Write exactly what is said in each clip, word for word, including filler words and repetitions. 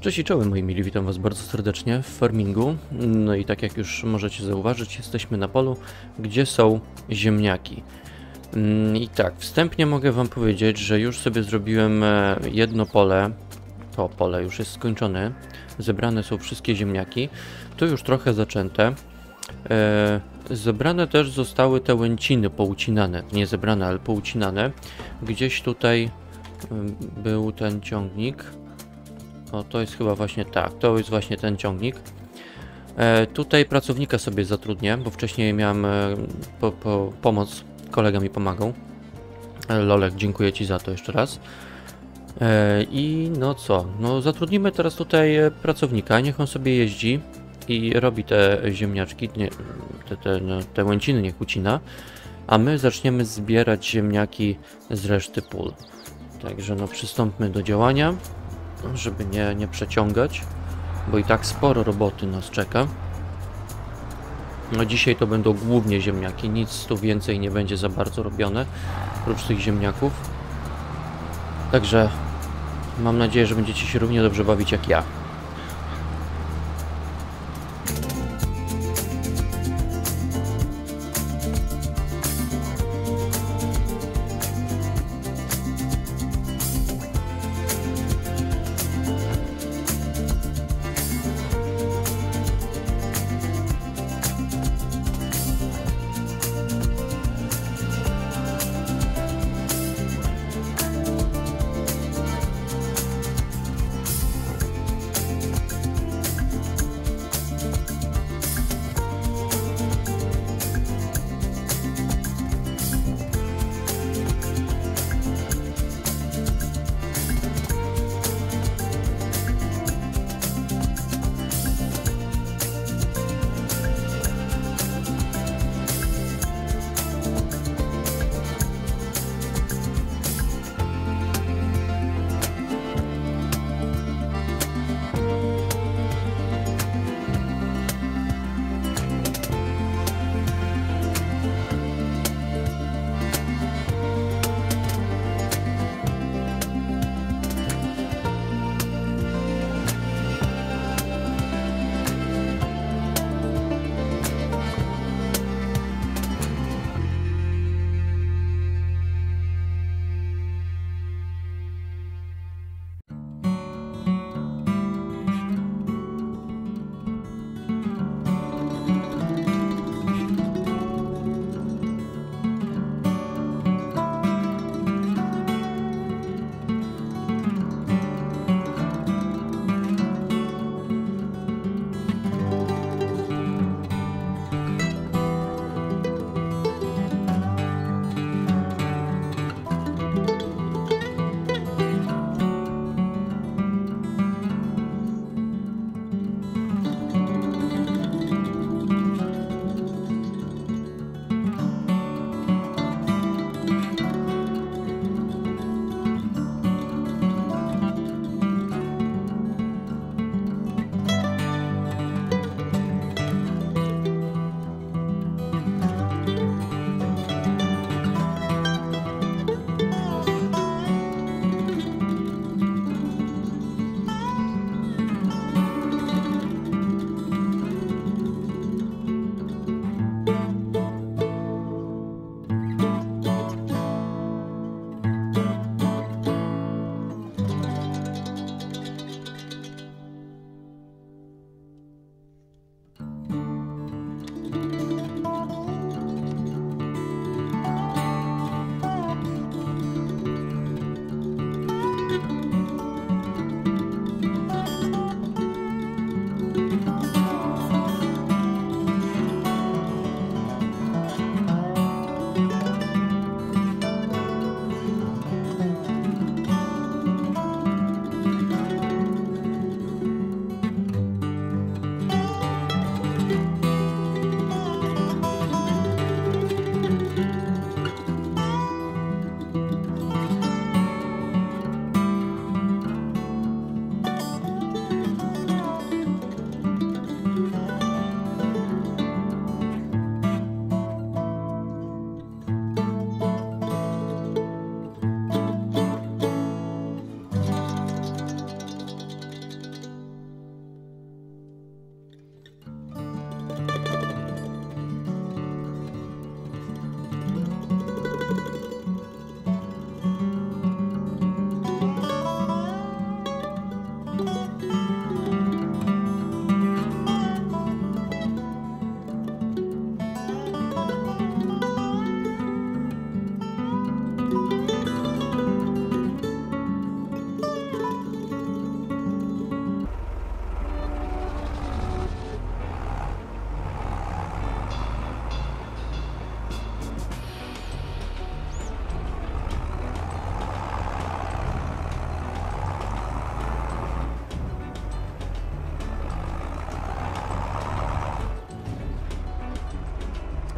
Cześć i czołem moi mili, witam was bardzo serdecznie w farmingu. No i tak jak już możecie zauważyć, jesteśmy na polu, gdzie są ziemniaki. I tak, wstępnie mogę wam powiedzieć, że już sobie zrobiłem jedno pole. To pole już jest skończone. Zebrane są wszystkie ziemniaki. Tu już trochę zaczęte. Zebrane też zostały te łęciny poucinane. Nie zebrane, ale poucinane. Gdzieś tutaj był ten ciągnik. O, to jest chyba właśnie tak, to jest właśnie ten ciągnik. E, tutaj pracownika sobie zatrudnię, bo wcześniej miałem e, po, po, pomoc, kolega mi pomagał. E, Lolek, dziękuję ci za to jeszcze raz. E, I no co, no zatrudnimy teraz tutaj pracownika, niech on sobie jeździ i robi te ziemniaczki, nie, te, te, no, te łęciny niech ucina, a my zaczniemy zbierać ziemniaki z reszty pól. Także no przystąpmy do działania, żeby nie, nie przeciągać, bo i tak sporo roboty nas czeka. No dzisiaj to będą głównie ziemniaki, nic tu więcej nie będzie za bardzo robione, oprócz tych ziemniaków. Także mam nadzieję, że będziecie się równie dobrze bawić jak ja.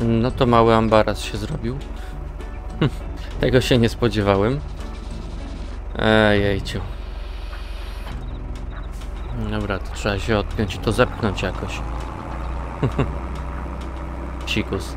No to mały ambaras się zrobił. Tego się nie spodziewałem. Ejejciu. Dobra, to trzeba się odpiąć i to zepchnąć jakoś. Psikus.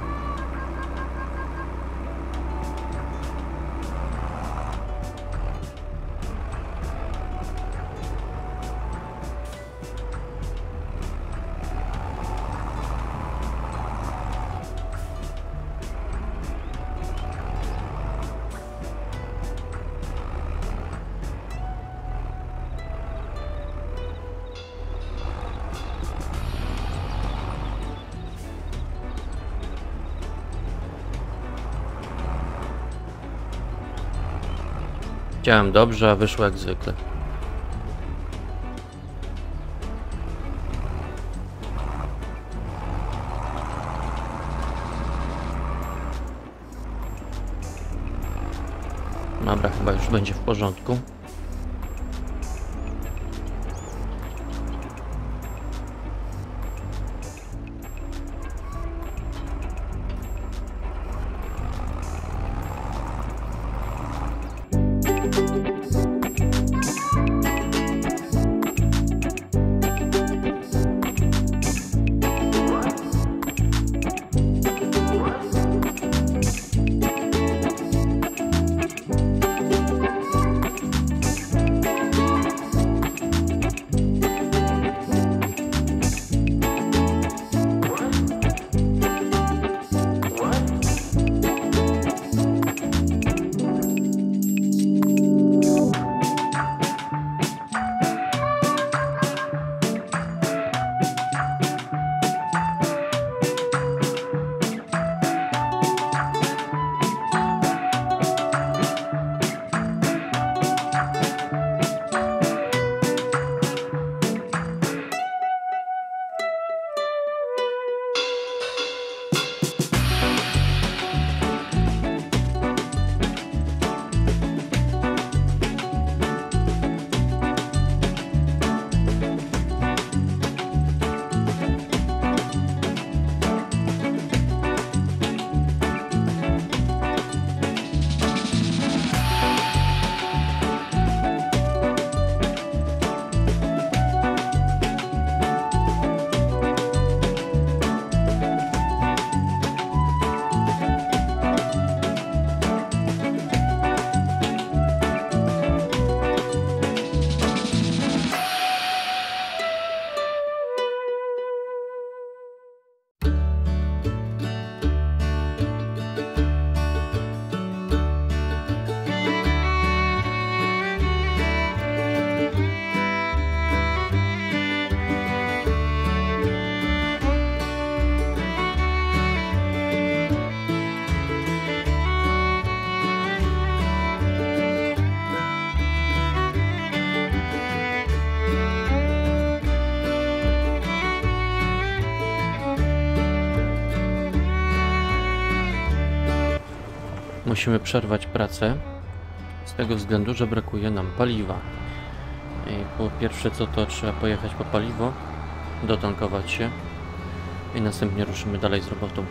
Chciałem dobrze, a wyszło jak zwykle. Dobra, chyba już będzie w porządku. Musimy przerwać pracę z tego względu, że brakuje nam paliwa. I po pierwsze co, to trzeba pojechać po paliwo, dotankować się i następnie ruszymy dalej z robotą.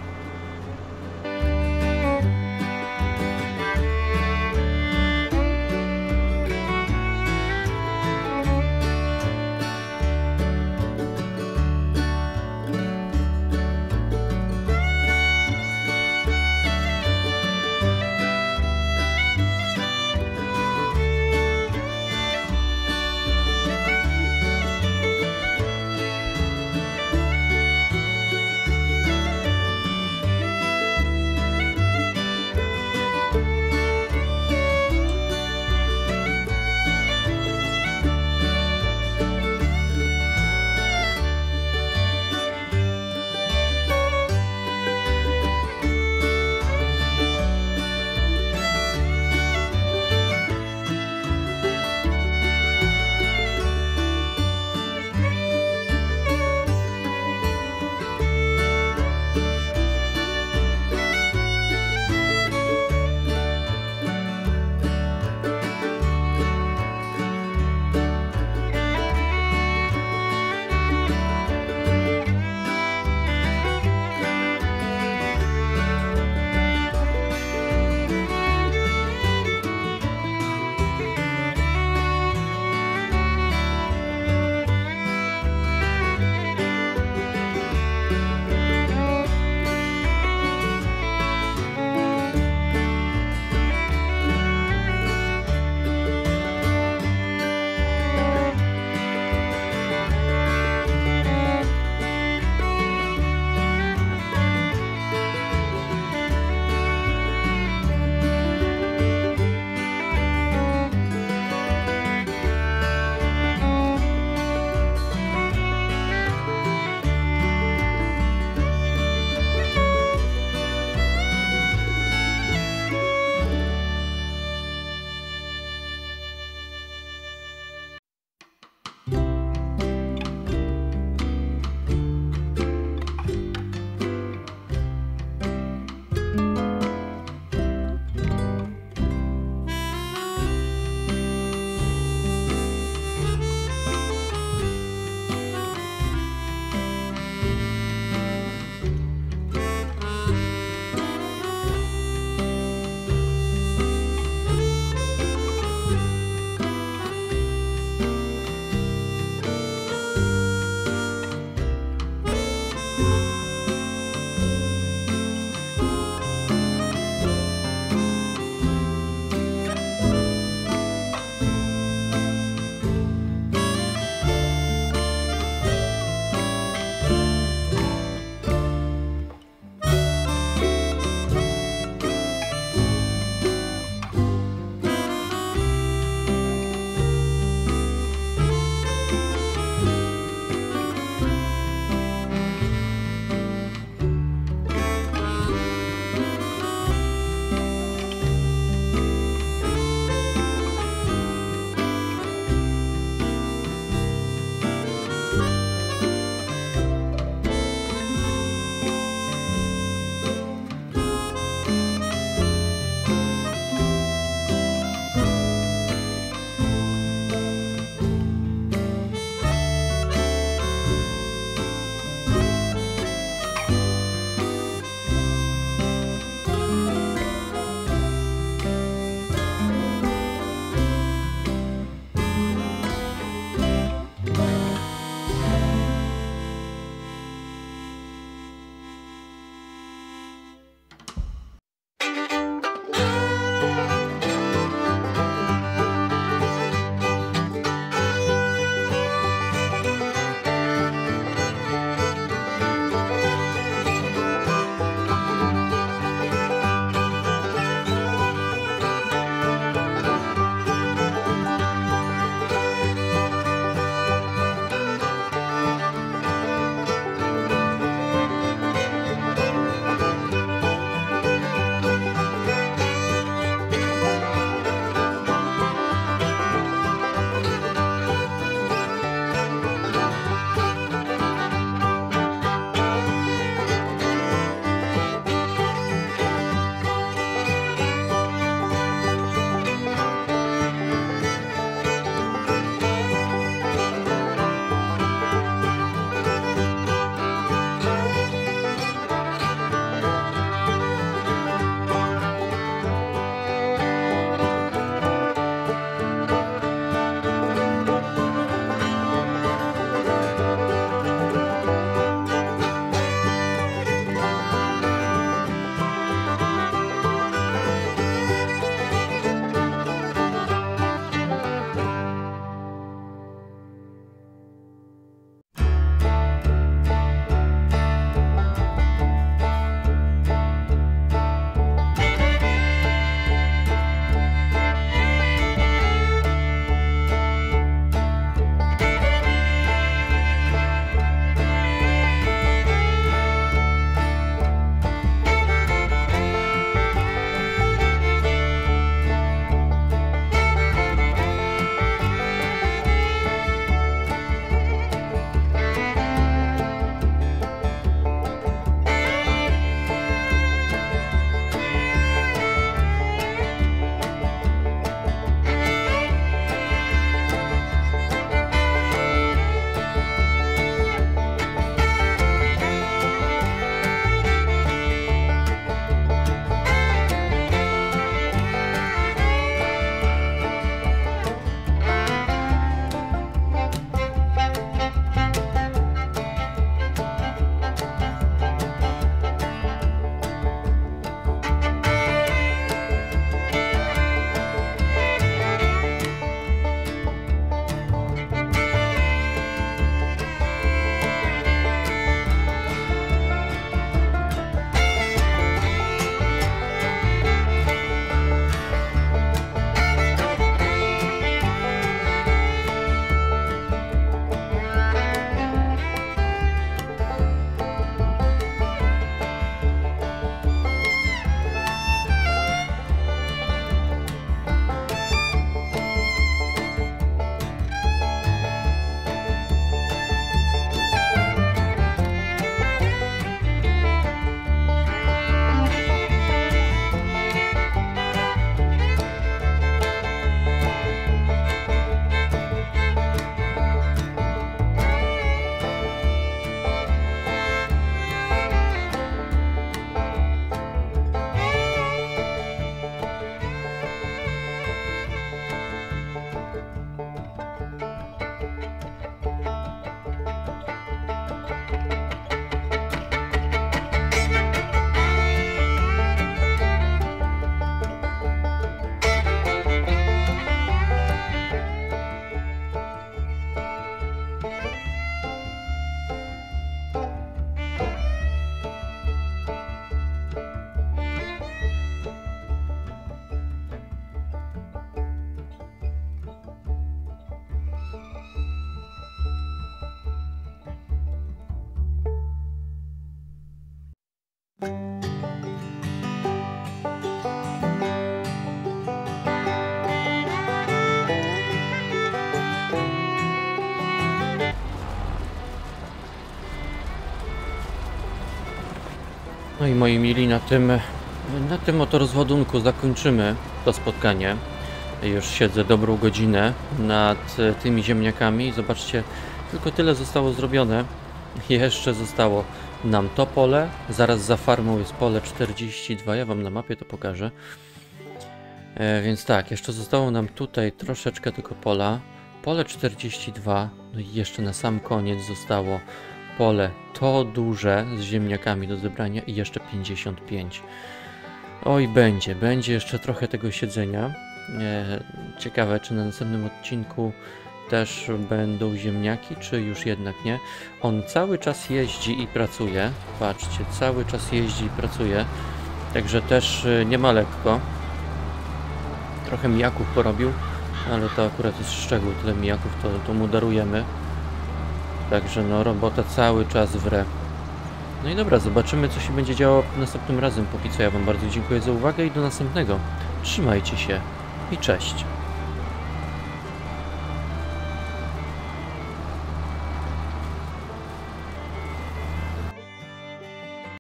No i moi mili, na tym, na tym oto rozładunku zakończymy to spotkanie. Już siedzę dobrą godzinę nad tymi ziemniakami. Zobaczcie, tylko tyle zostało zrobione. Jeszcze zostało nam to pole. Zaraz za farmą jest pole czterdzieści dwa. Ja wam na mapie to pokażę. E, więc tak, jeszcze zostało nam tutaj troszeczkę tylko pola. Pole czterdzieści dwa. No i jeszcze na sam koniec zostało pole to duże z ziemniakami do zebrania i jeszcze pięćdziesiąt pięć. Oj, będzie, będzie jeszcze trochę tego siedzenia. E, ciekawe, czy na następnym odcinku też będą ziemniaki, czy już jednak nie. On cały czas jeździ i pracuje. Patrzcie, cały czas jeździ i pracuje. Także też nie ma lekko. Trochę mijaków porobił, ale to akurat jest szczegół. Tyle mijaków to, to mu darujemy. Także no, robota cały czas wre. No i dobra, zobaczymy, co się będzie działo następnym razem. Póki co ja wam bardzo dziękuję za uwagę i do następnego. Trzymajcie się i cześć.